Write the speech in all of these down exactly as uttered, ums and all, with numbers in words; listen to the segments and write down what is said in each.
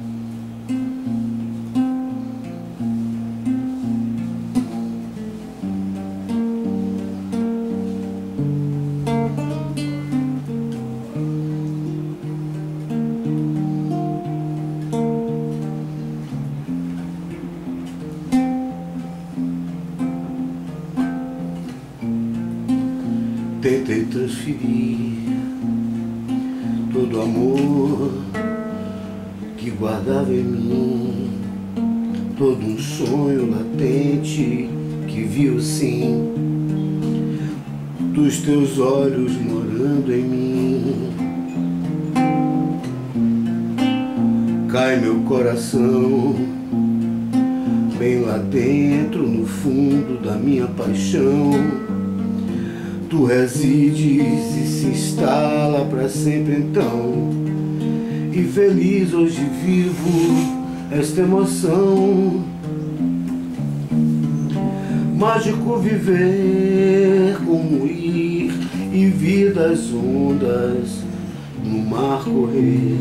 Tentei transferir todo o amor que guardava em mim, todo um sonho latente que viu sim dos teus olhos morando em mim. Cai meu coração bem lá dentro, no fundo da minha paixão. Tu resides e se instala para sempre então, e feliz hoje vivo esta emoção. Mágico viver, como ir e vir das ondas no mar correr,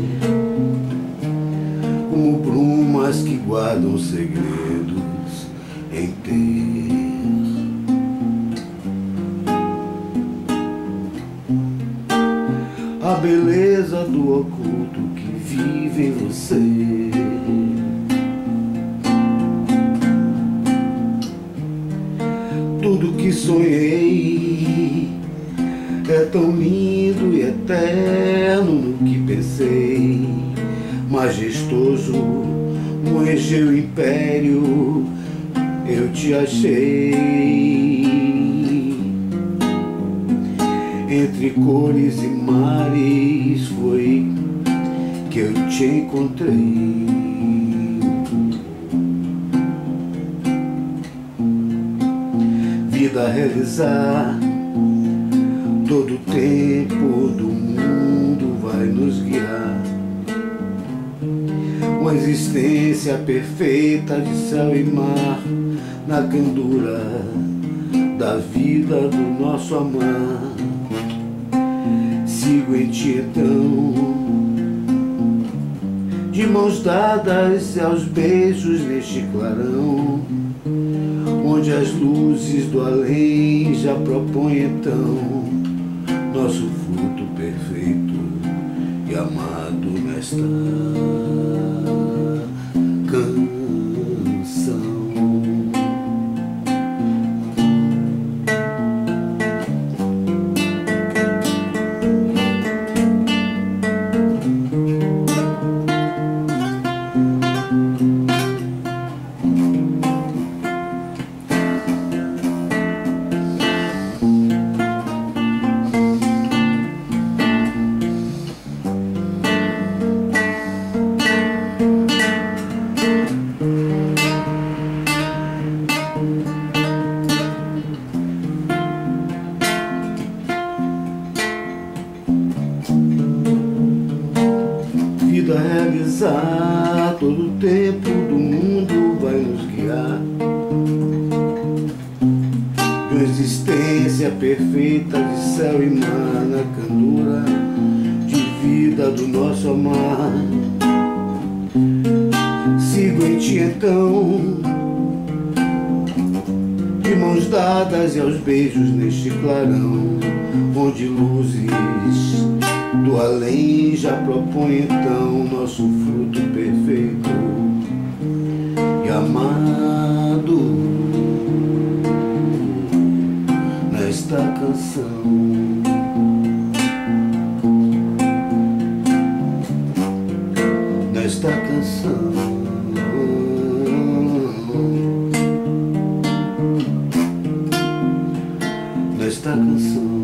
como brumas que guardam segredos em ter. A beleza do oculto que vive em você. Tudo que sonhei é tão lindo e eterno no que pensei. Majestoso, no Egeu império eu te achei. Entre cores e mares foi que eu te encontrei. Vida a realizar, todo o tempo do mundo vai nos guiar. Uma existência perfeita de céu e mar, na candura da vida do nosso amar. Sigo em ti então, de mãos dadas e aos beijos neste clarão, onde as luzes do além já propõem então nosso fruto perfeito e amado nesta canção. Vida a realizar, todo o tempo do mundo vai nos guiar. De uma existência perfeita de céu e mar, na candura de vida do nosso amar. Sigo em ti então, de mãos dadas e aos beijos neste clarão, onde luzes do além já propõe então nosso fruto perfeito e amado nesta canção. Nesta canção. Nesta canção.